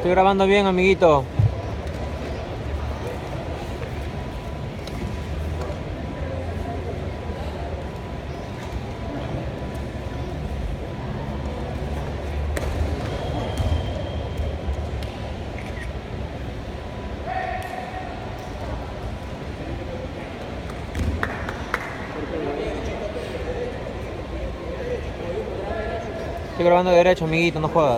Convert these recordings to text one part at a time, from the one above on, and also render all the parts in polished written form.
Estoy grabando bien, amiguito. Estoy grabando de derecho, amiguito, no juegas.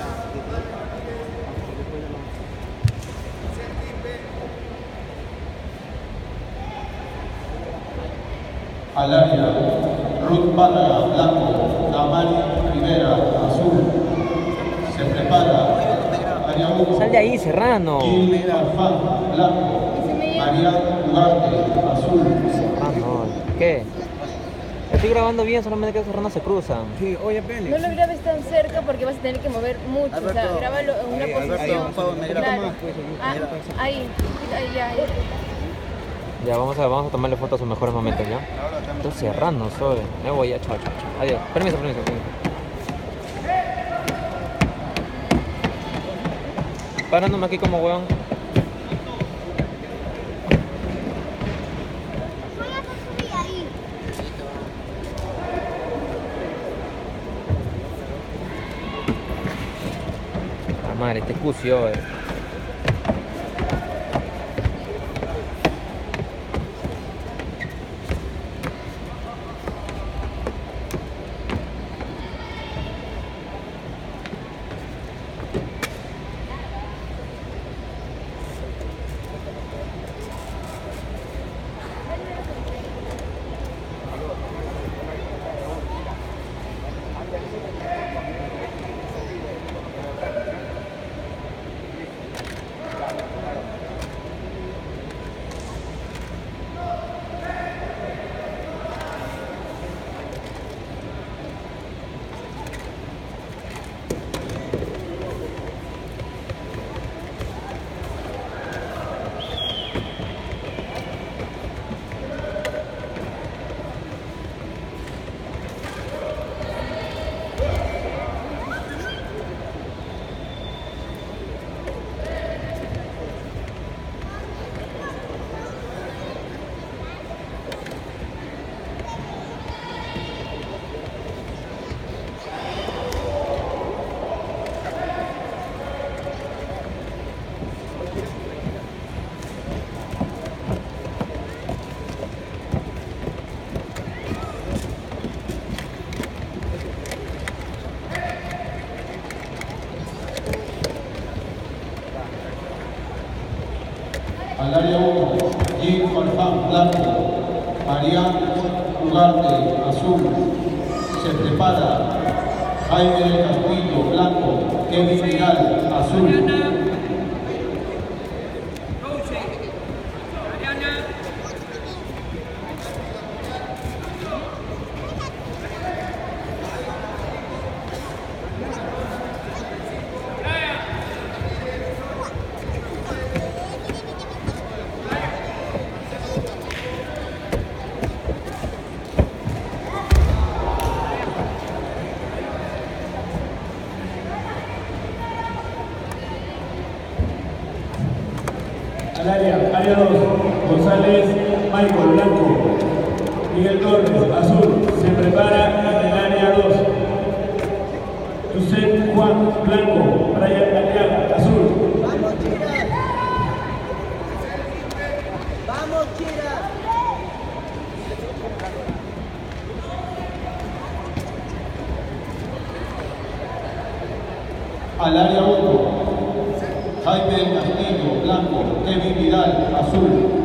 Al área, Ruth Málaga, blanco, Damari Rivera, azul. Se prepara, área 1. Sal de ahí, Serrano. Gil Farfán, blanco. María Ugarte, azul. Serrano, ¿qué? Estoy grabando bien, solamente que Serrano se cruzan. Sí, oye, Félix. No lo grabes tan cerca porque vas a tener que mover mucho. Alberto, o sea, grábalo en una posición. Alberto, por favor, me graba claro. más. Ahí, ya. Ya, vamos a tomarle fotos a sus mejores momentos, ¿ya? Estoy Serrano, soy. Me voy ya, chao. Adiós. Permiso. Parándome aquí como weón. La madre, este cucio, Al área 1, Gil Farfán, blanco. María Ugarte, azul. Se prepara, Jaime del Castillo, blanco. Kevin Vidal, azul. Al área 2, González, Michael, blanco. Miguel Torres, azul, se prepara en el área 2. José Juan, blanco. Brian Aliaga, azul. ¡Vamos, Chira! ¡Vamos, Chira! Al área 1, Jaime del Castillo, blanco. Kevin Vidal, azul.